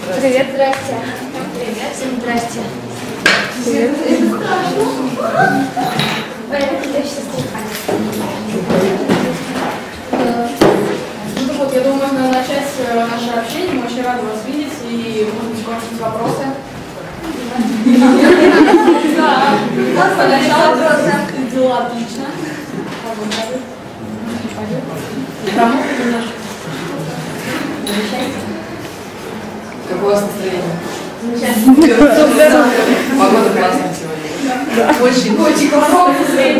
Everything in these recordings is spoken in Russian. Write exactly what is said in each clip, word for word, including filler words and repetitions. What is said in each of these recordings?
Привет, здрасте. Привет, всем здрасте. Привет. Ну вот, я думаю, можно начать наше общение. Мы очень рады вас видеть и, может быть, у вас есть вопросы. Да, поначалу дела отлично. Промокли немножко. Как у вас настроение? Замечательно. Погода классная сегодня. Да. Очень, очень классно.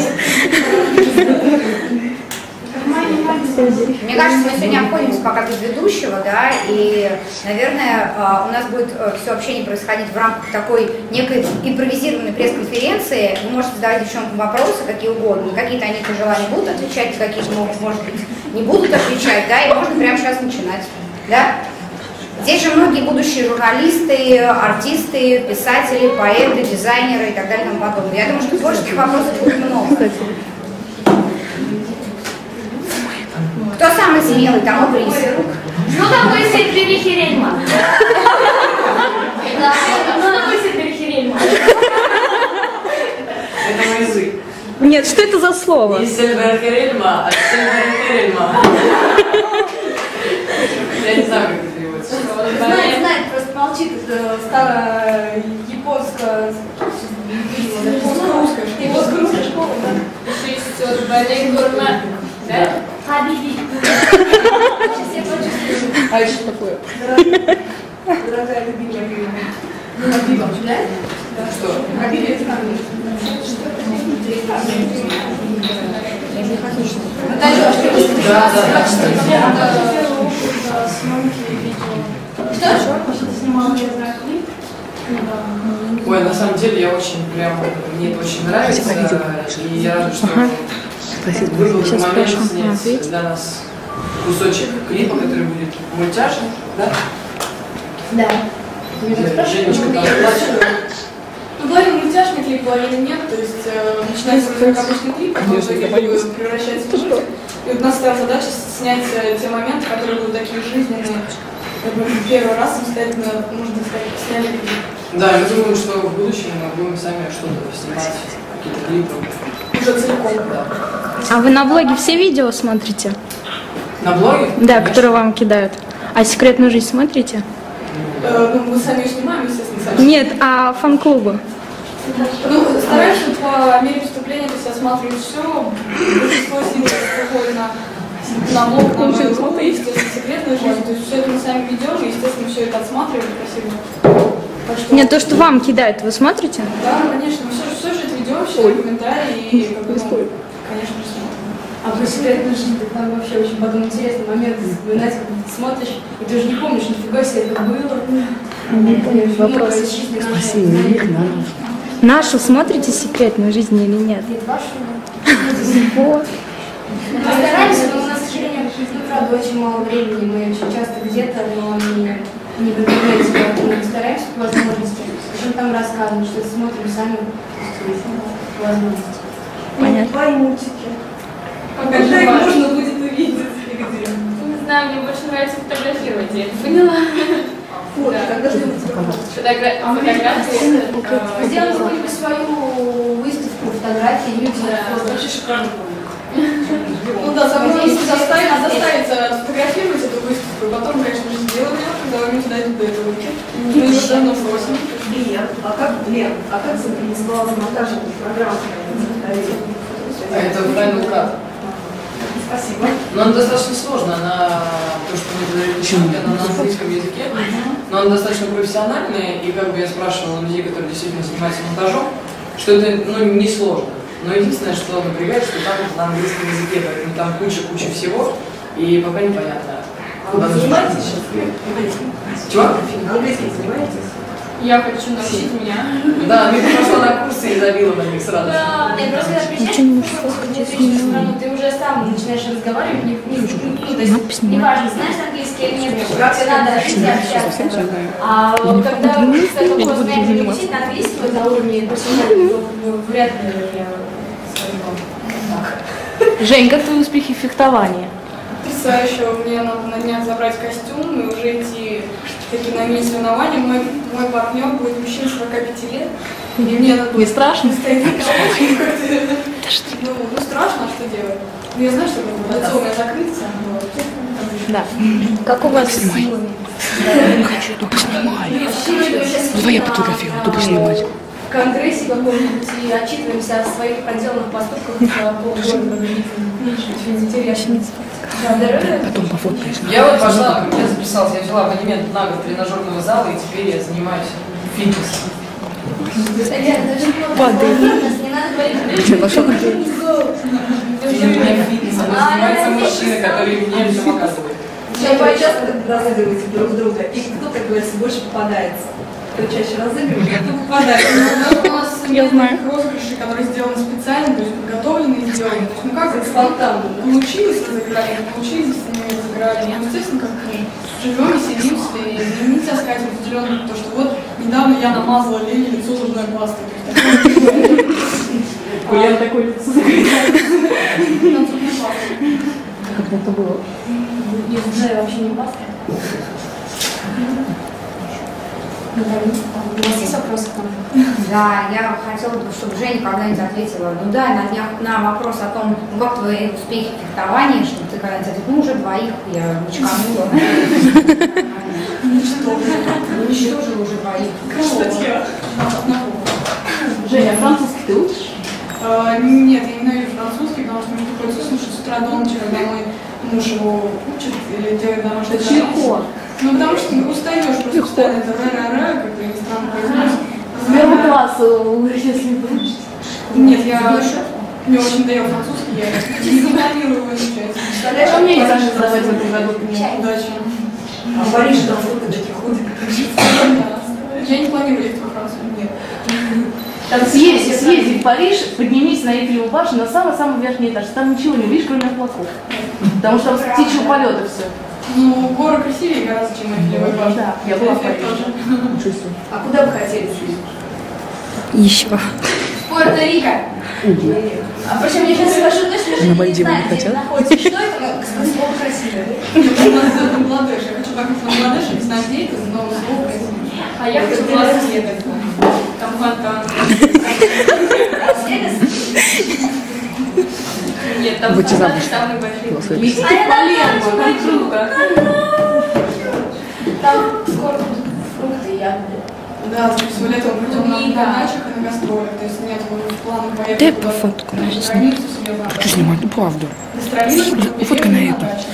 Мне кажется, мы сегодня обходимся пока без ведущего, да, и, наверное, у нас будет все общение происходить в рамках такой некой импровизированной пресс-конференции. Вы можете задавать девчонкам вопросы, какие угодно, какие-то они по желанию будут отвечать, какие-то, может быть, не будут отвечать, да, и можно прямо сейчас начинать, да. Здесь же многие будущие журналисты, артисты, писатели, поэты, дизайнеры и так далее и тому подобное. Я думаю, что творческих вопросов будет много. Кто самый смелый, тому приз. Что такое Сильвия Херельман? Что такое Сильвия Херельман? Это мой язык. Нет, что это за слово? Не Сильвия Херельма, а Сильвия Херельма. Я не знаю, как это переводится. Знает, знает, просто молчит. Это старая японская, японско-русская школа. Японско-русская школа, да. Шестьсот болей гурман. Да? Хабиби. А это что такое? Дорогая любимая Юля. Ну, Хабиба, да? Что? Хабиби это как? Да, да, да. Что? Что снимала, я знаю, клип. Ой, на самом деле я очень прям, мне это очень нравится, и я рада, что выбрал этот момент снять для нас кусочек клипа, который будет мультяшный, да? Да. Женечка там плачет. Ну, половина мультяшный клип, половина нет, то есть э, начинается как обычный клип, а потом превращается в мультик. И вот у нас стала задача снять э, те моменты, которые будут такие жизненные, как бы первый раз самостоятельно, можно сказать, сняли клип. Да, мы думаем, что в будущем мы будем сами что-то снимать, какие-то клипы. Уже целиком. Да. А вы на блоге все видео смотрите? На блоге? Да, Конечно. которые вам кидают. А «Секретную жизнь» смотрите? Э, ну, мы сами ее снимаем, естественно, сами. Нет, а фан-клубы? Ну, стараемся по мере поступления, то есть осматривать все, большинство сил выходит на, на блог, на мою группу, естественно, секретную жизнь, то есть все это мы сами ведем, и, естественно, все это отсматриваем красиво. Так что, Нет, то, что вам кидают, вы смотрите? да, конечно, мы все, все же это ведем, все комментарии, и, как бы, ну, конечно, смотрим. А про секретную жизнь, там вообще очень потом интересный момент вспоминать, как ты смотришь, и ты уже не помнишь, нифига себе это было. Вопрос. Нашу смотрите «Секретную жизнь» или нет? Нет, вашу. Вот. Мы стараемся, но у нас, к сожалению, ну, правда, очень мало времени, мы очень часто где-то, но не, не в интернете, поэтому мы стараемся по возможности. Причем там рассказываем, что смотрим сами по возможности. Понятно. Твои мультики. Когда их можно будет увидеть, где? Не знаю, мне больше нравится фотографировать, я это поняла. Вот, Да. когда ждем Фотогра- Фотографии. Мы сделаем какую-нибудь свою выставку фотографий, люди. Вообще шикарно. Ну да, самое главное, заставить, заставить сфотографировать эту выставку, и потом, конечно же, сделаем ее, когда люди дойдут до этого. Мы ее давно просим. Лен, а как, Лен, а как заинтересовала за монтажем программы? А это Final Cut. Спасибо. Но она достаточно сложная, она, то, что мы говорили, она на английском языке, но она достаточно профессиональная, и как бы я спрашивала людей, которые действительно занимаются монтажом, что это, ну, не сложно. Но единственное, что напрягает, что там на английском языке, поэтому там куча-куча всего, и пока непонятно, куда Вы нажимать. занимаетесь сейчас? Чего? Английским занимаетесь? Я хочу научить меня. Да, Мика пошла на курсы и забила на них сразу. Да, нет, просто когда приезжаешь в другую страну, ты уже сам начинаешь разговаривать, не, не, ну, то есть, неважно, знаешь английский или нет, как тебе надо жить и общаться. А когда ты только знаешь учить на английском на уровне профессионального, вряд ли я смогу. Жень, как твои успехи в фехтовании? Потрясающе. Мне надо на днях забрать костюм и уже идти такие на мини-соревнования. Мой, мой партнер будет мужчина сорока пяти лет. И мне надо Не страшно? стоять на кровати. Ну, ну страшно, а что делать? Ну я знаю, что лицо у меня закрыто. Да. Как у вас? Снимай. Хочу, только снимай. Давай я фотографирую, только снимать. В конгрессе каком-нибудь и отчитываемся о своих проделанных поступках за полгода. Интересно. Потом пофоткаешь. Я вот пошла, я записалась, я взяла абонемент на год тренажерного зала, и теперь я занимаюсь фитнесом. Падай. Не надо говорить. Не меня фитнесом, а занимается мужчина, который мне все показывает. Вы часто разыгрываете друг друга, и кто, как говорится, больше попадается? Кто чаще разыгрывает, а кто попадается? У нас нет таких розыгрышей, которые сделаны специально, то есть подготовленные и сделаны. То есть, ну как это спонтанно? Получилось, разыграли, не получилось, не разыграли. Ну, естественно, как живем и сидимся, и нельзя сказать определенно, то, что вот недавно я намазала Лене лицо зубной пастой. Я такое лицо закрываю. Как это было? Не знаю, вообще не паста. У вас есть вопросы к нам? Да, я хотела бы, чтобы Женя когда-нибудь ответила. Ну да, на днях на вопрос о том, ну, как твои успехи в фехтовании, что ты когда-нибудь ответила, ну уже двоих я мочканула. Уничтожила уже двоих. Женя, французский ты учишь? А, нет, я ненавижу французский, потому что мне приходится слушать с утра до ночи, когда мой муж его учит или делает домашнее Это чего? Ну, потому что устаешь, просто постоянно это ра-ра-ра, как бы иностранно произносит. С первого класса, если вы учите. Нет, я... Мне очень надоел французский, я не запланирую его изучать. А мне экзамен сдавать в этом году. Удачи. А в Париже там сколько таких худых? Я не планирую ехать во Францию, нет. Там съезди, съезди в Париж, поднимись на Эйфелеву башню на самый-самый верхний этаж. Там ничего не увидишь, кроме облаков. Потому что там с птичьего полета все. Ну, горы красивее гораздо, чем Эйфелевая башня. Да, я была в Эффект Париже. тоже. А куда вы хотели съездить? Еще. Пуэрто-Рико. А причем я сейчас скажу точно, что На не Мальдивы знаю, не где хотят? находится. Что это? Ну, кстати, слово красивое. Это Бангладеш. Я хочу как в Бангладеше, без надежды, но слово красивее. А я хочу в Лас-Вегас. Там фонтан. Нет, там Будьте фонтаны замуж. самые большие. Лос-Вегас. А я там тоже хочу. Там скоро будут фрукты, ягоды. Да, с летом пойдем на Книга. дачах и на гастролях. То есть нет в планах поехать Дай куда-то пофоткаю, за можно границу себе в Хочу снимать, ну правда. гастролировать, Ну, фоткай на деревню, это. дачу.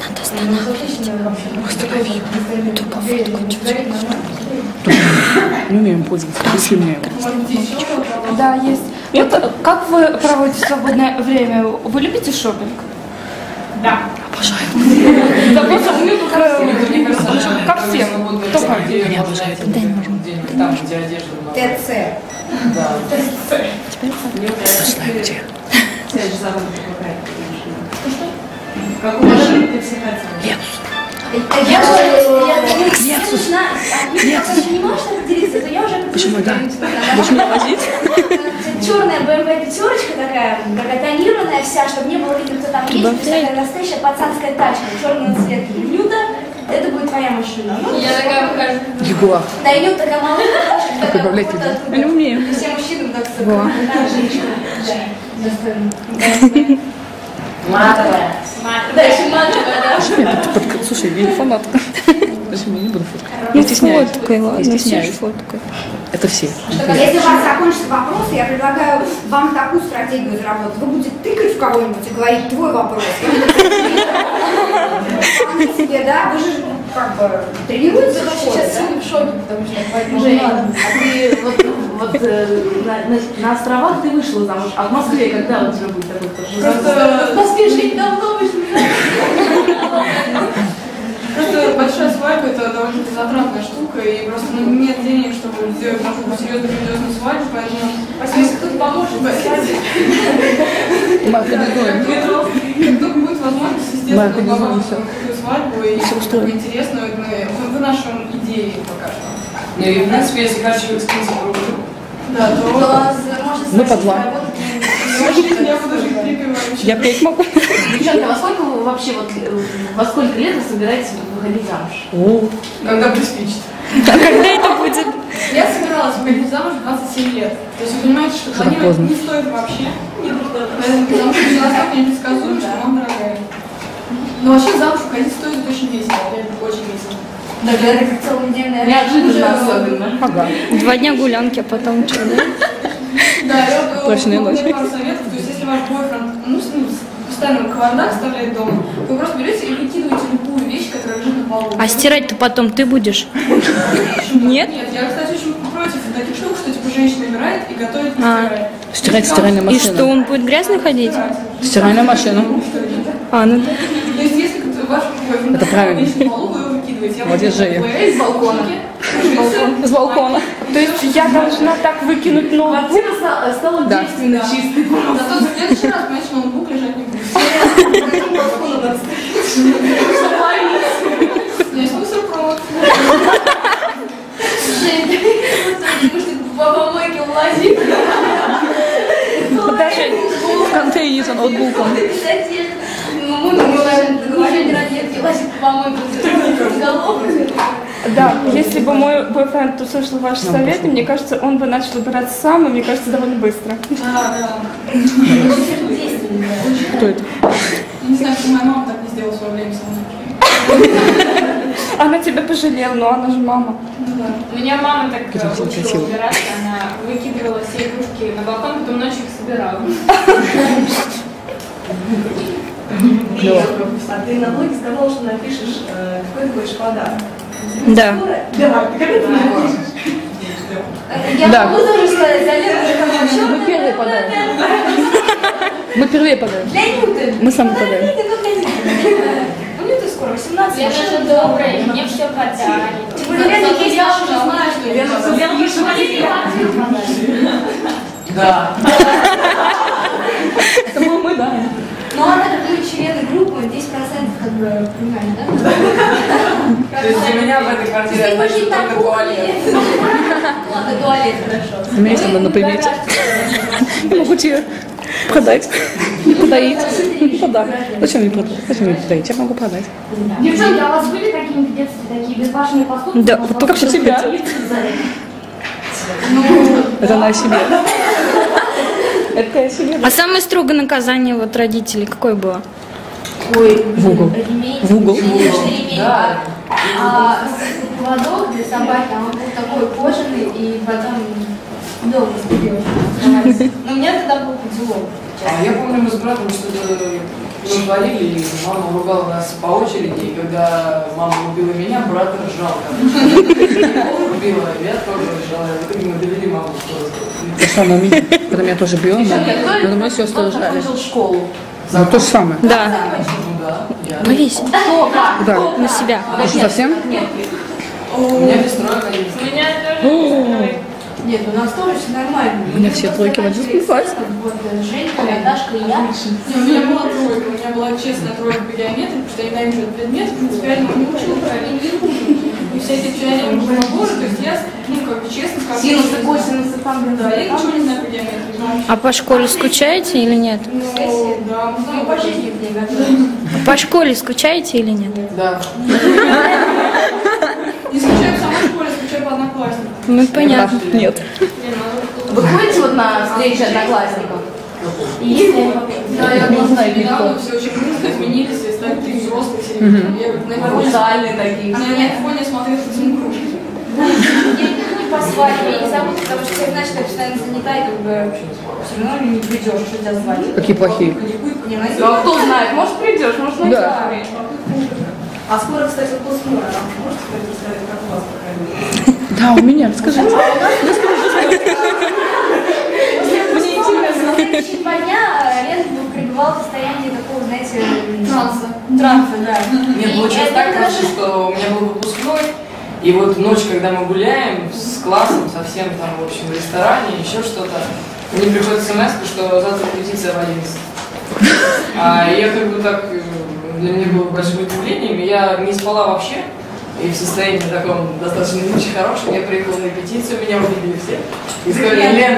Не умеем пользоваться, если мне его. Может быть, еще что-то? Да, есть. Вот как вы проводите свободное время? Вы любите шопинг? Да. Да, просто у меня только... Мне кажется, Как это всем. свободное Только время, где я можно обожаю найти это. Дай ножом. денег, там, где одежда много. ТЦ. Да. Поставьте. Цель же заработка какая-то, конечно. Какую машину ты все хотела? Я же, я начинаю, я понимаю, что это делиться, то я уже... Почему да? Будешь меня возить? Черная бэ эм вэ пятерочка такая, такая тонированная вся, чтобы не было видно, кто там едет, то есть такая настоящая пацанская тачка, черного цвета. Нюта, это будет твоя машина. Ну, я такая выхожу. Егор. Да, и Нюта такая малышка, такая Добавлять вот туда. оттуда. Я не умею. И все мужчины так Во. да, женщина. Да. Матовая. Да, еще матовая, да. Женя, под- под- Слушай, я не фанатка. Почему я не буду фоткать? Ну, Я стесняюсь. фоткай, Я ладно, все стесняюсь. же фоткай. Это все. Если у вас закончатся вопросы, я предлагаю вам такую стратегию заработать. Вы будете тыкать в кого-нибудь и говорить твой вопрос. Сами себе, да? Вы же ну, как бы тренируетесь в школе, Сейчас да? все в шоке, потому что поэтому Женя, ладно. а ты вот, вот э, на, на- на островах ты вышла замуж, а в Москве когда у тебя будет такой тоже? Просто, В Москве жить давно вышли. просто большая свадьба это довольно затратная штука, и просто ну, нет денег, чтобы сделать такую серьезную грандиозную свадьбу, поэтому Если кто-то поможет, Марка не говорит. как только будет возможность, естественно, Марка, не попробовать знаю, такую свадьбу и такую интересную, мы, мы в нашем идее пока что. Ну и в принципе, если каждый человек скинется друг другу, Да, то то можно Ну, по спросить, два. работать ли Я буду жить припеваючи. Я петь могу. Девчонка, во сколько вы вообще, вот, э, во сколько лет вы собираетесь выходить замуж? О, Когда приспичит. А когда это будет? Я собиралась выходить замуж в двадцать семь лет. То есть вы понимаете, что планировать поздно. не стоит вообще. Потому что все настолько непредсказуемо, что мама дорогая. Но вообще замуж выходить стоит очень весело. Это очень весело. Да, это как целый день, наверное. Неожиданно особенно. ага. Два дня гулянки, а потом что, да? Да, я вот Точная могу ночь. дать пару советов. То есть если ваш бойфренд, ну, с ним постоянно кавардак оставляет дома, то вы просто берете и выкидываете любую вещь, которая лежит на полу. А стирать-то потом ты будешь? Нет? Нет, я, кстати, очень против таких штук, что типа женщина убирает и готовит, не А. стирает. Стирать стиральная И машина. что, он будет грязный ходить? Стиральная машина. А, ну да. То есть если ваш бойфренд Это правильно. вещь на полу, вы его выкидываете. Я Молодец, буду Женя. с балкона. С балкона. То есть я должна так выкинуть ноутбук? Квартира стала, стала Да. девственно чистой. Зато в следующий раз, понимаешь, ноутбук лежать не будет. У меня есть мусорпровод. По помойке лазит. Даже В контейне за ноутбуком. Ну, мы договорили родители, лазит по помойке. Да, если бы мой бойфренд услышал ваши советы, мне кажется, он бы начал убираться сам, и мне кажется, довольно быстро. Да, да. Кто это? Не знаю, что моя мама так не сделала в свое время со мной. Она тебя пожалела, но она же мама. У меня мама так Это учила красиво. убираться, она выкидывала все игрушки на балкон, потом ночью их собирала. Клево. А ты на блоге сказала, что напишешь, э, какой ты хочешь подарок. Да. Давай, ты когда ты напишешь? Я Да. могу тоже сказать, за Лену уже как вообще. Мы первые подарим. Мы первые подарим. Для Нюты. Мы сами подарим. Ну, Нюты скоро, восемнадцать. Я же добрая, мне все потянет. Тем более, Лена есть, я уже знаю, что Лена Да. Это был мы, да. Ну, она как мы члены группы, десять процентов как бы, понимаешь, да? То есть для меня в этой квартире значит только туалет. Ладно, туалет, хорошо. У меня есть она на примете. Я могу тебе продать. Не подарить. Продать. Зачем мне продать? Зачем мне подарить? Я могу продать. Девчонки, а у вас были какие-нибудь в детстве такие безбашенные поступки? Да, вот только что тебя. Это на себе. Это я себе. А самое строгое наказание вот родителей какое было? Ой, В угол. ремень. В угол. Ремень. Да. А поводок для собаки, он был такой кожаный, и потом долго сбегал. Но у меня тогда был поцелуй. А я помню, мы с братом что-то натворили, и мама ругала нас по очереди, и когда мама убила меня, брат ржал. Убила, я тоже ржала. В итоге мы довели маму в скорую. То же самое меня. Когда меня тоже бил, но мои сестры ржали. Закончил школу. Ну, то же самое. Да. Ну да, я. Повесь Что, как? Да. на себя. Ты что, совсем? У меня без троек один. У меня тоже. Нет, у нас тоже все нормально. У меня все тройки в один класс. Вот Женька, Наташка и я. Не, у меня была тройка, у меня была честная тройка по геометрии, потому что я ненавижу этот предмет, в принципе, я не учила правильно, не хуже. И все эти теоремы по набору, то есть я, ну, как бы честно скажу. Синусы, косинусы, там, Да, я ничего не знаю по геометрии. А по школе скучаете или нет? Ну, да, мы знаем, Ну, по жизни в ней готовим. По школе скучаете или нет? Да. не скучаю в самой школе, скучаю по одноклассникам. Ну, понятно. Нет. Вы ходите вот на встречи одноклассников? И если... Да, я Не просто знаю, недавно никто. все очень быстро изменились, и стали такие взрослые, серьезные. Я как на фоне, Социальные такие. на на фоне смотрела физму. Я не по свадьбе, я не забуду, потому что я знаю, что я постоянно занята, и как бы все равно не придешь, что тебя звали. Какие плохие. Не найти. Ну, а кто знает, может придешь, может найдешь. Да. А скоро, кстати, выпускной, а можете сказать, как у вас проходит? Да, у меня. Расскажите. Мне интересно. Следующие два дня Лен пребывал в состоянии такого, знаете, Транса. транса, да. Нет, И получилось это так даже- просто, что у меня был выпускной, и вот ночь, когда мы гуляем с классом, совсем там, в общем, в ресторане, еще что-то, мне приходит смс, что завтра репетиция в одиннадцать. А я как бы так, э, для меня было большим удивлением, и я не спала вообще, и в состоянии таком достаточно не очень хорошем я приехала на репетицию, меня увидели все. И сказали: Лен,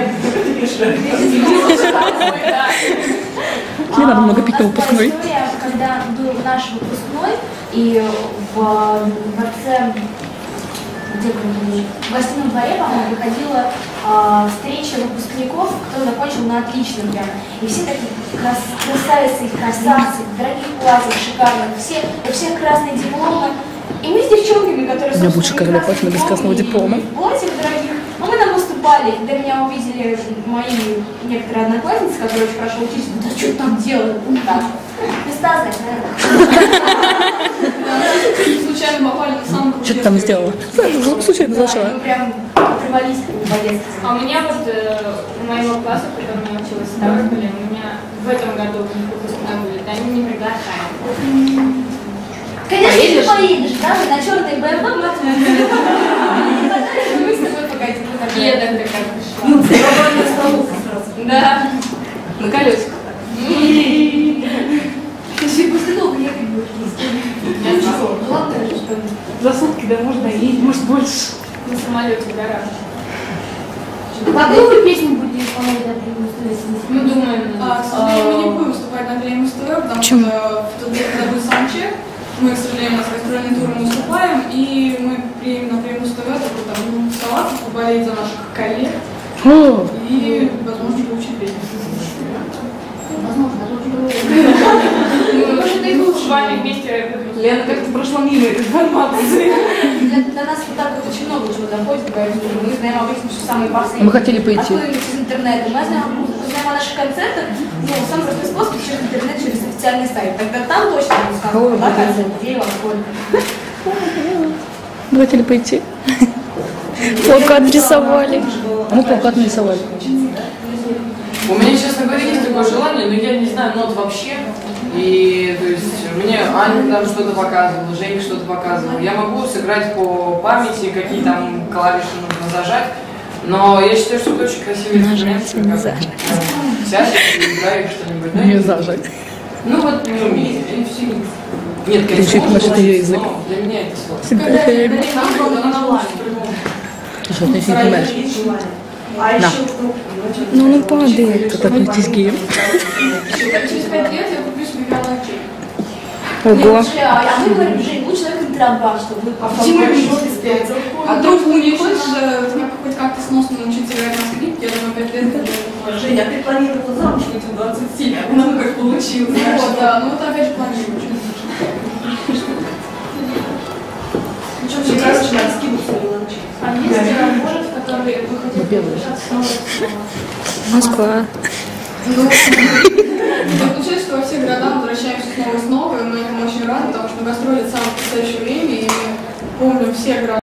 Лена много пить на выпускной. История, когда был наш выпускной, и в дворце, где мы, в гостином дворе, по-моему, выходила а, встреча выпускников, кто закончил на отлично прям. И все такие крас красавицы и красавцы, в дорогих платьях, шикарных, все, у всех красные дипломы. И мы с девчонками, которые, У меня будет шикарное платье, но без красного диплома. в платьях дорогих, но мы там выступали, когда меня увидели мои некоторые одноклассницы, которые очень хорошо учились, да что там делают? Ну так, места знать, Случайно попали на самом Что ты там сделала? Случайно зашла. мы прям отрывались в воде. А у меня вот э, у моего класса, в котором я училась, второй, блин, у меня в этом году выпускной будет, они не приглашают. Конечно, ты поедешь, да? На черный бэ эм вэ мы с тобой покатим. Я так как пришла. Ну, свободная столовка сразу. Да. на колесиках. Ты же после долго ехать будешь. Я ничего. Ладно, что За сутки, да, можно и, может, больше. На самолете гора. какую вы песню будете исполнять на премию? Мы думаем. А, к сожалению, мы не будем выступать на премию СТВ, потому что в тот день, когда будет саундчек, мы, к сожалению, у нас гастрольный тур, мы выступаем, и мы приедем на премию СТВ, чтобы там будем вставаться, поболеть за наших коллег и, возможно, получить премию. Возможно, Может, и мы с вами вместе. Лена как-то прошла мимо этой информации. Для, для нас вот так вот очень много чего доходит, поэтому мы знаем обычно, что самые последние. Мы хотели пойти. Откуда-нибудь из интернета. Мы знаем, мы знаем о наших концертах, ну, самый простой способ через интернет, через официальный сайт. Тогда там точно будет сказано, да, концерт, где, во сколько. Мы хотели пойти. Плакат рисовали. А мы плакат нарисовали. У меня, честно говоря, есть такое желание, но я не знаю нот вообще. И то есть мне Аня там что-то показывала, Женька что-то показывала. Я могу сыграть по памяти, какие там клавиши нужно зажать. Но я считаю, что это очень красивый инструмент. Сядешь и играешь что-нибудь. Да? Не зажать. Ну вот не умею. Нет, конечно, Учить наш ее язык. но для меня это сложно. Всегда. Что ты не понимаешь? А Да. еще Ну, он падает. Как отнестись к геям? Через пять лет я куплю себе мелочей. Ого. Слушай, а а мы говорим, Жень, лучше на контрабас, чтобы вы Почему попали. не успеть? А то, что не хочешь же хоть как-то сносно научиться играть на скрипке, я думаю, пять лет это Женя, а ты планировала замуж выйти в двадцать семь, а нам как получилось. Вот, да, ну вот опять же планирую. Причем все короче, надо скидываться на мелочи. А есть город, в который вы хотите приезжать снова? Москва. Ну, так получается, что во все города мы возвращаемся снова и снова, и мы этому очень рады, потому что мы гастроли самое потрясающее время, и мы помним все города.